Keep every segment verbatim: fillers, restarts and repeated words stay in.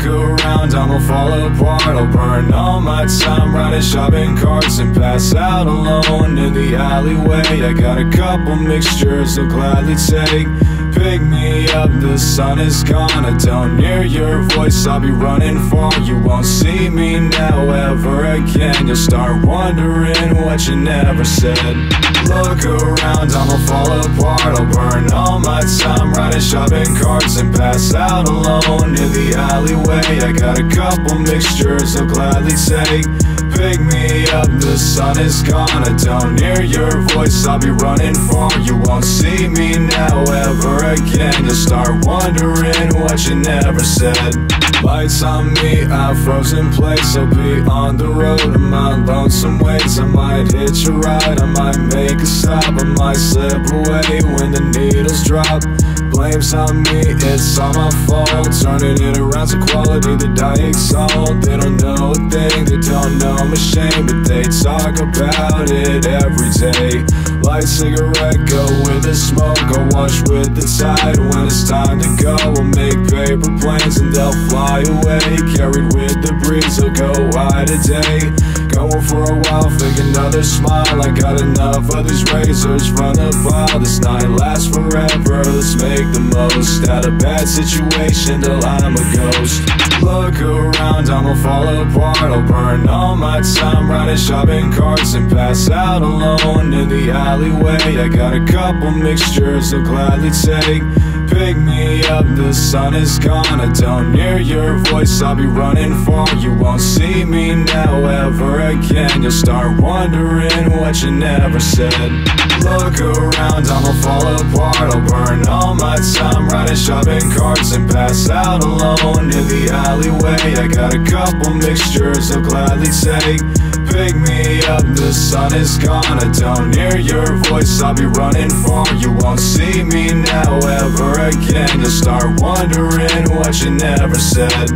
Look around, I'ma fall apart. I'll burn all my time riding shopping carts and pass out alone in the alleyway. I got a couple mixtures I'll gladly take. Pick me up, the sun is gone. I don't hear your voice, I'll be running far. You won't see me now ever again. You'll start wondering what you never said. Look around, I'ma fall apart. I'll burn all my time riding shopping carts and pass out alone in the alleyway. I got a couple mixtures I'll gladly take. Pick me up, the sun is gone. I don't hear your voice, I'll be running far. You won't see me now ever again. You'll start wondering what you never said. Lights on me, I've frozen place. I'll be on the road in my lonesome ways. I might hitch a ride, I might make a stop, I might slip away when the needles drop. Blame's on me, it's all my fault. Turning it around to quality that I exalt. They don't know a thing, they don't know I'm ashamed, but they talk about it every day. Light cigarette, go with the smoke. I'll wash with the tide when it's time to go. We'll make paper planes and they'll fly away. Carried with the breeze, I'll go wide a day. Going for a while, fake another smile. I got enough of these razors from the pile. This night lasts forever, let's make the most out of bad situation till I'm a ghost. Look around, I'ma fall apart. I'll burn all my time riding shopping carts and pass out alone in the alleyway. I got a couple mixtures I'll gladly take. Pick me up, the sun is gone. I don't hear your voice, I'll be running far. You won't see me now ever again. You'll start wondering what you never said. Look around, I'ma fall apart. I'll burn all my time riding shopping carts and pass out alone in the alleyway. I got a couple mixtures I'll gladly take. Pick me up, the sun is gone. I don't hear your voice, I'll be running far. You won't see me now ever again. You'll start wondering what you never said.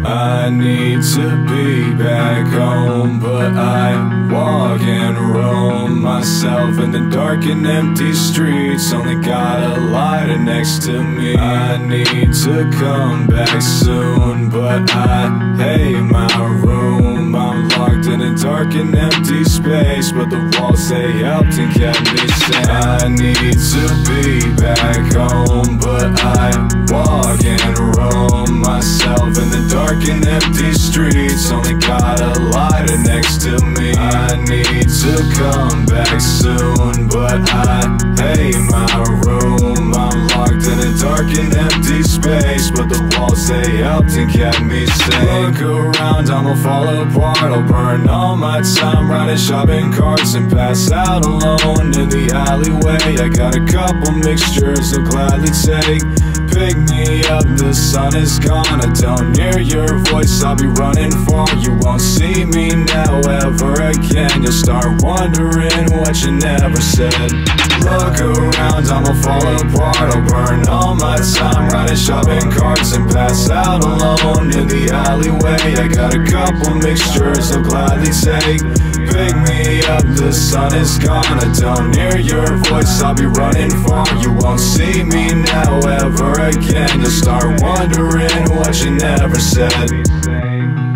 I need to be back home, but I walk and roam myself in the dark and empty streets. Only got a lighter next to me. I need to come back soon, but I hate my room. I'm locked in a dark and empty space, but the walls, they helped and kept me sane. I need to be back home, but I walk and roam myself in the dark and empty streets. Only got a lighter next to me. I need to come back soon, but I hate my room. I'm locked in a dark and empty space, but the walls, they helped and kept me sane. Look around, I'ma fall apart. I'll burn all my time riding shopping carts and pass out alone in the alleyway. I got a couple mixtures I'll gladly take. Pick me up, the sun is gone. I don't hear your voice, I'll be running far. You won't see me now ever again. You'll start wondering what you never said. Look around, I'ma fall apart. I'll burn all my time riding shopping carts and pass out alone in the alleyway. I got a couple mixtures I'll gladly take. Pick me up, the sun is gone. I don't hear your voice, I'll be running far. You won't see me now ever again. You'll start wondering what you never said.